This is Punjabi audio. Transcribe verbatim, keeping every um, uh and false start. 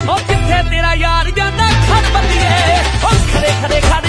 ओ जिथे तेरा यार जांदा खड़ बंदिए ओ खड़े खड़े खड़